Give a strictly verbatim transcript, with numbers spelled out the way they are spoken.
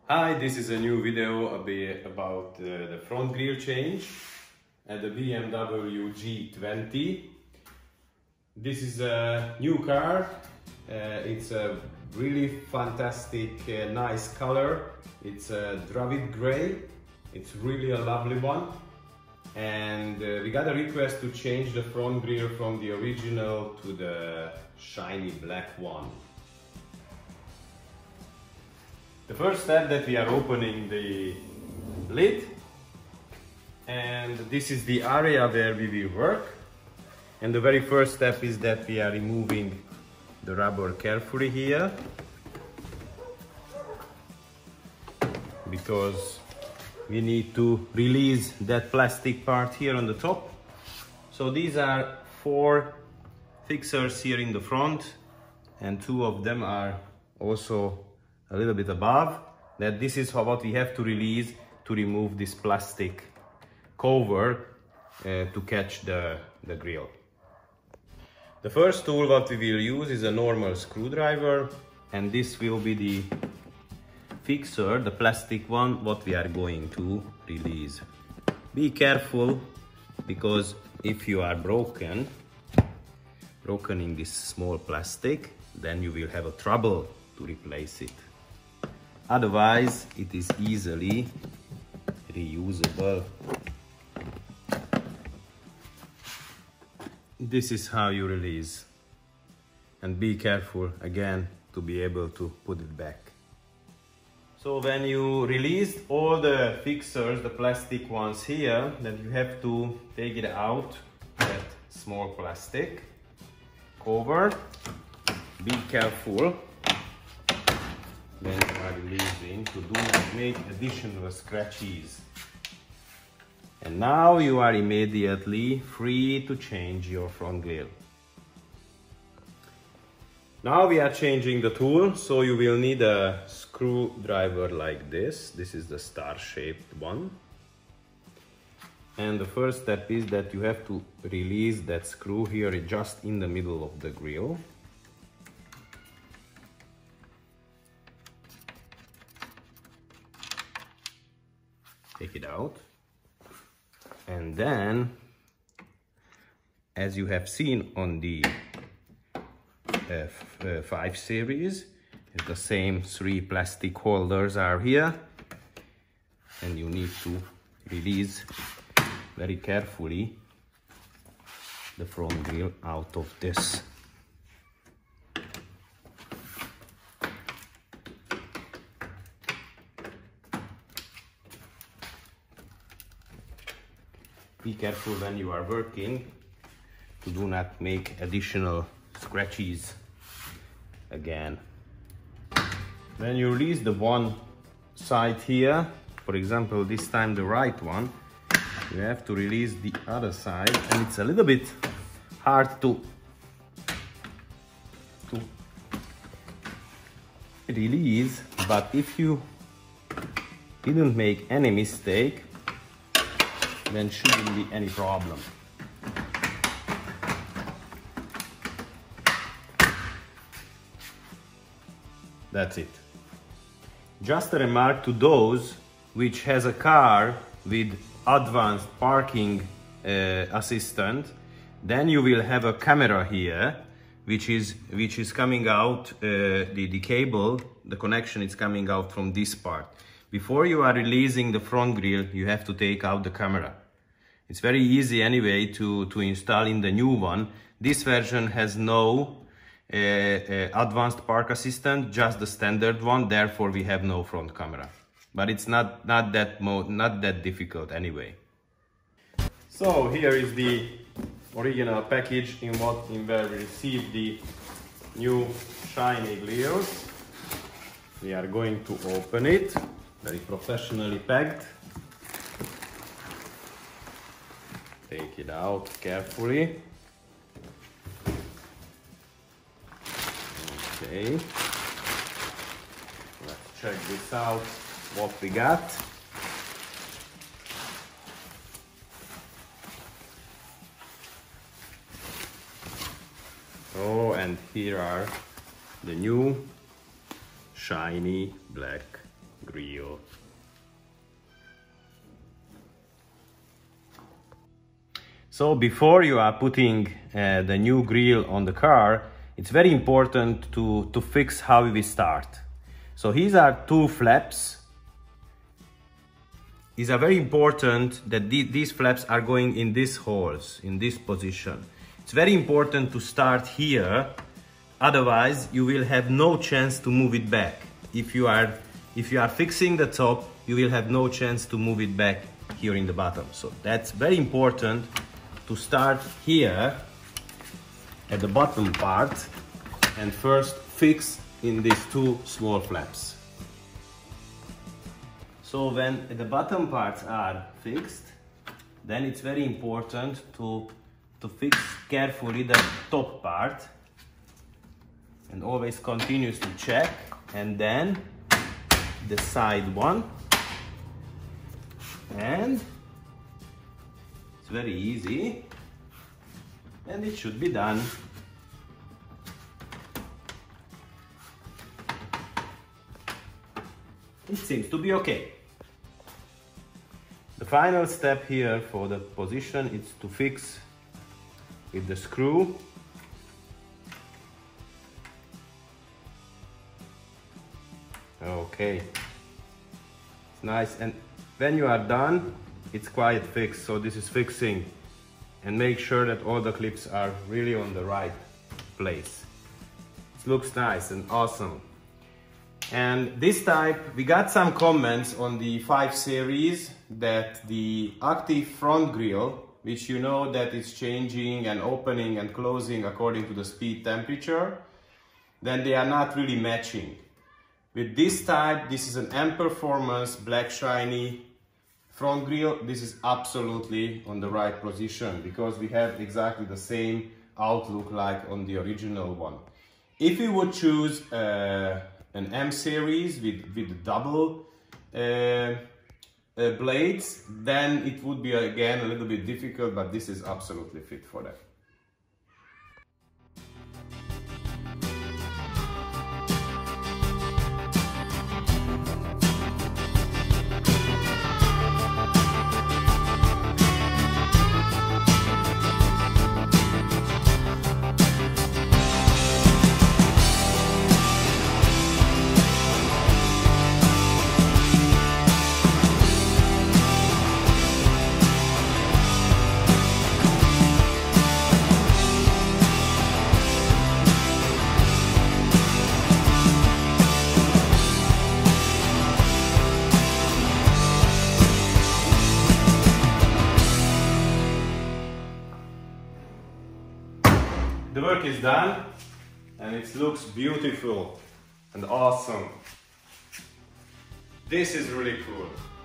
Hi, this is a new video about uh, the front grille change at the B M W G twenty. This is a new car. Uh, it's a really fantastic, uh, nice color. It's a Dravid Grey. It's really a lovely one. And uh, we got a request to change the front grille from the original to the shiny black one. The first step that we are opening the lid, and this is the area where we will work. And the very first step is that we are removing the rubber carefully here, because we need to release that plastic part here on the top. So these are four fixers here in the front, and two of them are also a little bit above. That this is how what we have to release to remove this plastic cover uh, to catch the, the grille. The first tool what we will use is a normal screwdriver, and this will be the fixer, the plastic one, what we are going to release. Be careful, because if you are broken, broken in this small plastic, then you will have a trouble to replace it. Otherwise, it is easily reusable. This is how you release. And be careful again to be able to put it back. So when you released all the fixers, the plastic ones here, then you have to take it out, that small plastic cover. Be careful when you are releasing to do not make additional scratches. And now you are immediately free to change your front grille. Now we are changing the tool, so you will need a screwdriver like this. This is the star-shaped one. And the first step is that you have to release that screw here just in the middle of the grille. Take it out. And then, as you have seen on the uh, five series, the same three plastic holders are here, and you need to release very carefully the front grille out of this. Be careful when you are working to do not make additional scratches again. When you release the one side here, for example this time the right one, you have to release the other side, and it's a little bit hard to, to release, but if you didn't make any mistake, then shouldn't be any problem. That's it. Just a remark to those which has a car with advanced parking uh, assistant, then you will have a camera here which is which is coming out, uh, the, the cable, the connection is coming out from this part. Before you are releasing the front grille, you have to take out the camera. It's very easy anyway to, to install in the new one. This version has no uh, uh, advanced park assistant, just the standard one, therefore we have no front camera. But it's not, not, that, mo not that difficult anyway. So here is the original package in what in where we received the new shiny grills. We are going to open it. Very professionally packed. Take it out carefully. Okay. Let's check this out, what we got. Oh, and here are the new shiny black grille. So before you are putting uh, the new grille on the car, it's very important to, to fix how we start. So these are two flaps. It's very important that the, these flaps are going in these holes, in this position. It's very important to start here, otherwise you will have no chance to move it back. If you are, if you are fixing the top, you will have no chance to move it back here in the bottom. So that's very important to start here at the bottom part and first fix in these two small flaps. So when the bottom parts are fixed, then it's very important to, to fix carefully the top part and always continuously check, and then the side one, and it's very easy and it should be done. It seems to be okay. The final step here for the position is to fix with the screw. Okay, it's nice, and when you are done, it's quite fixed. So this is fixing, and make sure that all the clips are really on the right place. It looks nice and awesome. And this type, we got some comments on the five series that the active front grille, which you know that is changing and opening and closing according to the speed temperature, then they are not really matching. With this type, this is an M Performance black shiny front grille. This is absolutely on the right position because we have exactly the same outlook like on the original one. If you would choose uh, an M series with, with double uh, uh, blades, then it would be again a little bit difficult, but this is absolutely fit for that. The work is done and it looks beautiful and awesome. This is really cool.